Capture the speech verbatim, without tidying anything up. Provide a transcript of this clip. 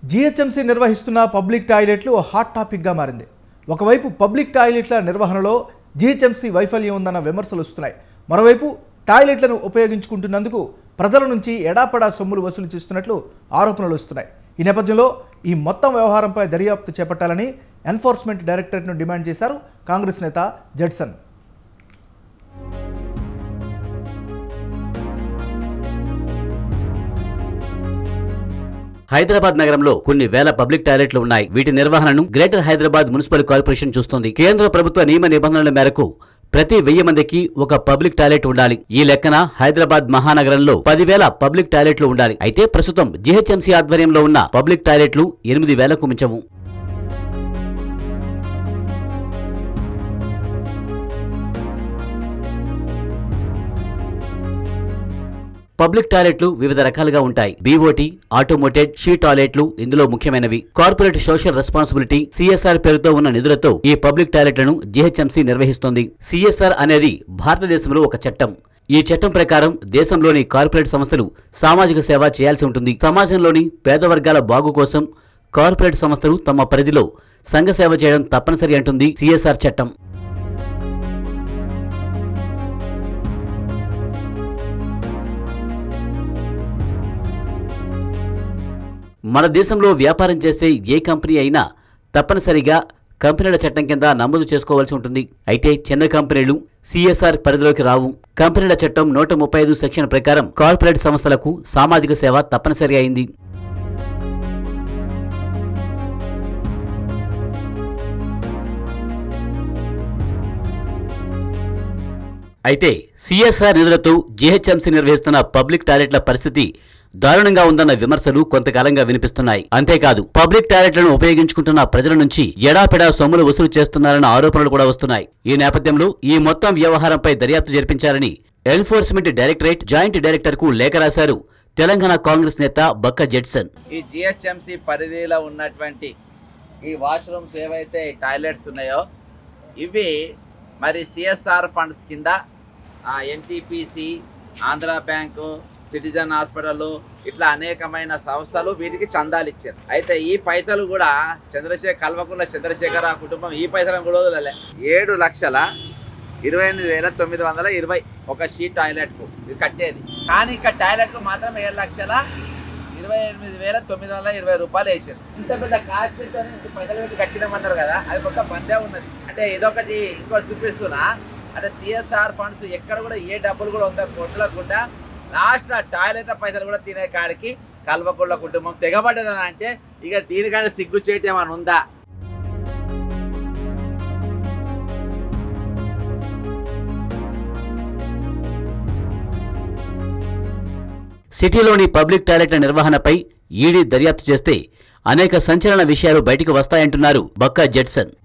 GHMC నిర్వహిస్తున్న public టాయిలెట్లు hot టాపిక్గా మారింది. ఒకవైపు పబ్లిక్ టాయిలెట్ల నిర్వహణలో జీహెచ్ఎంసీ వైఫల్యం ఉందన్న విమర్శలు వస్తున్నాయి. మరోవైపు టాయిలెట్లను ఉపయోగించుకుంటున్నందుకు ప్రజల నుంచి ఎడాపడా సొమ్ములు వసూలు చేస్తున్నట్లు ఆరోపణలు వస్తున్నాయి. ఈ నేపథ్యంలో ఈ మొత్తం వ్యవహారంపై దర్యాప్తు చేపట్టాలని ఎన్ఫోర్స్మెంట్ డైరెక్టరేట్ను డిమాండ్ చేశారు కాంగ్రెస్ నేత జడ్సన్. హైదరాబాద్ నగరంలో కొన్ని వేల పబ్లిక్ టాయిలెట్లు ఉన్నాయి. వీటి నిర్వహణను గ్రేటర్ హైదరాబాద్ మున్సిపల్ కార్పొరేషన్ చూస్తుంది. కేంద్ర ప్రభుత్వ నియమ నిబంధనల మేరకు ప్రతి వెయ్యి మందికి ఒక పబ్లిక్ టాయిలెట్ ఉండాలి. ఈ లెక్కన హైదరాబాద్ మహానగరంలో పదివేల పబ్లిక్ టాయిలెట్లు ఉండాలి. అయితే ప్రస్తుతం జీహెచ్ఎంసీ ఆధ్వర్యంలో ఉన్న పబ్లిక్ టాయిలెట్లు ఎనిమిది వేలకు మించవు. పబ్లిక్ టాయిలెట్లు వివిధ రకాలుగా ఉంటాయి. బీఓటీ, ఆటోమోటెడ్, షీ టాయిలెట్లు ఇందులో ముఖ్యమైనవి. కార్పొరేట్ సోషల్ రెస్పాన్సిబిలిటీ సిఎస్ఆర్ పేరుతో ఉన్న నిధులతో ఈ పబ్లిక్ టాయిలెట్లను జీహెచ్ఎంసీ నిర్వహిస్తోంది. సిఎస్ఆర్ అనేది భారతదేశంలో ఒక చట్టం. ఈ చట్టం ప్రకారం దేశంలోని కార్పొరేట్ సంస్థలు సామాజిక సేవ చేయాల్సి ఉంటుంది. సమాజంలోని పేద వర్గాల బాగు కోసం కార్పొరేట్ సంస్థలు తమ పరిధిలో సంఘ సేవ చేయడం తప్పనిసరి అంటుంది సిఎస్ఆర్ చట్టం. మన దేశంలో వ్యాపారం చేసే ఏ కంపెనీ అయినా తప్పనిసరిగా కంపెనీల చట్టం కింద నమోదు చేసుకోవాల్సి ఉంటుంది. అయితే చిన్న కంపెనీలు సిఎస్ఆర్ పరిధిలోకి రావు. కంపెనీల చట్టం నూట ముప్పై ఐదు సెక్షన్ ప్రకారం కార్పొరేట్ సంస్థలకు సామాజిక సేవ తప్పనిసరి అయింది. అయితే సిఎస్ఆర్ నిధులతో జీహెచ్ఎంసీ నిర్వహిస్తున్న పబ్లిక్ టాయిలెట్ల పరిస్థితి దారుణంగా ఉందన్న విమర్శలు కొంతకాలంగా వినిపిస్తున్నాయి. అంతేకాదు పబ్లిక్ టాయిలెట్లను ఉపయోగించుకుంటున్న ప్రజల నుంచి ఎడాపెడా సొమ్ములు వసూలు చేస్తున్నారన్న ఆరోపణలు కూడా వస్తున్నాయి. ఈ నేపథ్యంలో ఈ మొత్తం వ్యవహారంపై దర్యాప్తు జరిపించాలని ఎన్ఫోర్స్మెంట్ డైరెక్టరేట్ జాయింట్ డైరెక్టర్ కు లేఖ రాశారు తెలంగాణ కాంగ్రెస్ నేత బక్క జడ్సన్. ఈ జిహెచ్ఎంసీ పరిధిలో ఉన్నటువంటి ఈ వాష్రూమ్స్ ఏవైతే టాయిలెట్స్ ఉన్నాయో ఇవి మరి సిఎస్ఆర్ ఫండ్స్ కింద NTPC, Andhra bank, citizen hospital ఇట్లా అనేకమైన సంస్థలు వీటికి చందాలు ఇచ్చారు. అయితే ఈ పైసలు కూడా చంద్రశేఖర్ కల్వకుంట్ల చంద్రశేఖర్ ఆ కుటుంబం ఈ పైసలను కూడా వదలలే. ఏడు లక్షల ఇరవై ఎనిమిది వేల తొమ్మిది వందల ఇరవై ఒక షీ టాయిలెట్కు ఇది కట్టేది. కానీ ఇక్కడ టాయిలెట్కు మాత్రం ఏడు లక్షల ఇరవై ఎనిమిది వేల తొమ్మిది వందల ఇరవై రూపాయలు వేసారు. ఇంత పెద్ద కాస్ట్ పైసలు పెట్టి కట్టినామన్నారు కదా, అది మొత్తం బందే ఉన్నది. అంటే ఇదొకటి ఇంకోటి చూపిస్తున్నా. అంటే సిఎస్ఆర్ ఫండ్స్ ఎక్కడ కూడా ఏ డబ్బులు కూడా ఉందా వదలకుండా లాస్ట్ టాయిలెట్ పైసలు కూడా తినే కాడికి కల్వకుంట్ల కుటుంబం తెగబడ్డదని అంటే ఇక దీనికైనా సిగ్గు చేయటం ఏమైనా ఉందా? సిటీలోని పబ్లిక్ టాయిలెట్ల నిర్వహణపై ఈడీ దర్యాప్తు చేస్తే అనేక సంచలన విషయాలు బయటకు వస్తాయంటున్నారు బక్క జడ్సన్.